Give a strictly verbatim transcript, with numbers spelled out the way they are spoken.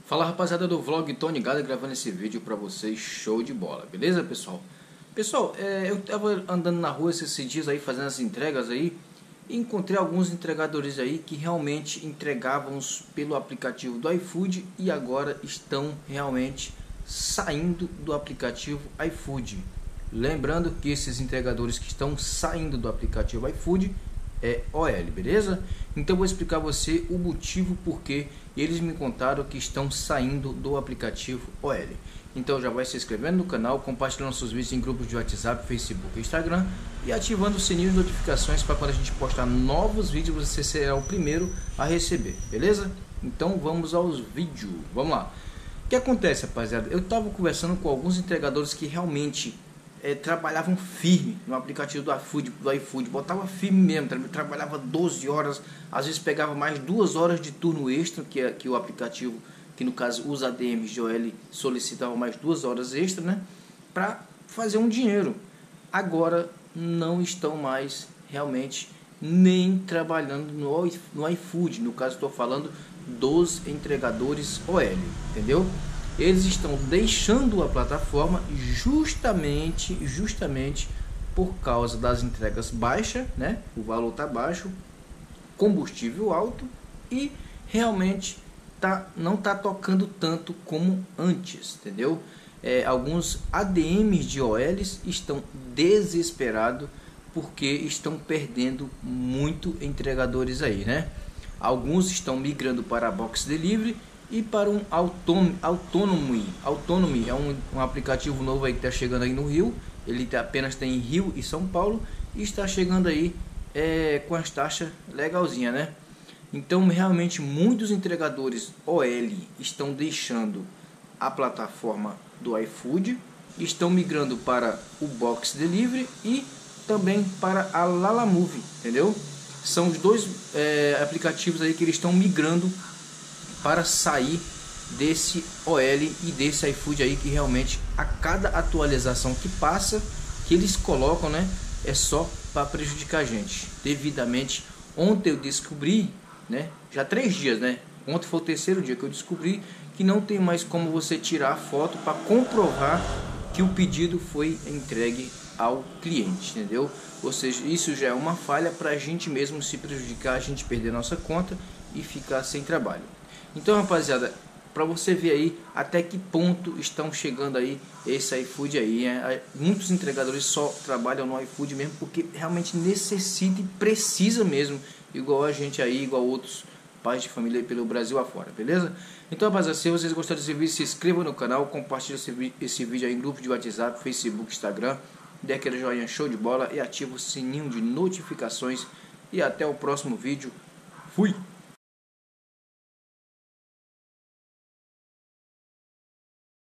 Fala rapaziada do vlog Tony Gada, gravando esse vídeo pra vocês, show de bola, beleza pessoal? Pessoal, é, eu tava andando na rua esses dias aí, fazendo as entregas aí, e encontrei alguns entregadores aí que realmente entregavam pelo aplicativo do iFood e agora estão realmente saindo do aplicativo iFood. Lembrando que esses entregadores que estão saindo do aplicativo iFood é O L, beleza? Então eu vou explicar a você o motivo porque eles me contaram que estão saindo do aplicativo O L. Então já vai se inscrevendo no canal, compartilhando nossos vídeos em grupos de WhatsApp, Facebook e Instagram e ativando o sininho de notificações para quando a gente postar novos vídeos você será o primeiro a receber, beleza? Então vamos aos vídeos, vamos lá. O que acontece, rapaziada? Eu estava conversando com alguns entregadores que realmente É, trabalhavam firme no aplicativo do iFood, do iFood, botava firme mesmo, tra trabalhava doze horas, às vezes pegava mais duas horas de turno extra, que, é, que o aplicativo, que no caso os A D Ms de O L solicitavam mais duas horas extra, né, para fazer um dinheiro. Agora não estão mais realmente nem trabalhando no, no iFood, no caso estou falando dos entregadores O L, entendeu? Eles estão deixando a plataforma justamente, justamente por causa das entregas baixas, né? O valor tá baixo, combustível alto e realmente tá, não tá tocando tanto como antes, entendeu? É, alguns A D Ms de O Ls estão desesperados porque estão perdendo muito entregadores aí, né? Alguns estão migrando para a Box Delivery e para um Autonomy. Autonomy é um, um aplicativo novo aí que está chegando aí no Rio. Ele tá, apenas tem em Rio e São Paulo e está chegando aí é, com as taxas legalzinha, né? Então realmente muitos entregadores O L estão deixando a plataforma do iFood, estão migrando para o Box Delivery e também para a Lalamove, entendeu? São os dois é, aplicativos aí que eles estão migrando para sair desse O L e desse iFood aí, que realmente a cada atualização que passa, que eles colocam, né, é só para prejudicar a gente. Devidamente, ontem eu descobri, né, já três dias, né, ontem foi o terceiro dia que eu descobri que não tem mais como você tirar a foto para comprovar que o pedido foi entregue ao cliente, entendeu? Ou seja, isso já é uma falha para a gente mesmo se prejudicar, a gente perder nossa conta e ficar sem trabalho. Então, rapaziada, para você ver aí até que ponto estão chegando aí esse iFood aí, né? Muitos entregadores só trabalham no iFood mesmo porque realmente necessita e precisa mesmo, igual a gente aí, igual outros pais de família aí pelo Brasil afora, beleza? Então, rapaziada, se vocês gostaram desse vídeo, se inscreva no canal, compartilhe esse, esse vídeo aí em grupo de WhatsApp, Facebook, Instagram, dê aquele joinha show de bola e ativa o sininho de notificações e até o próximo vídeo. Fui!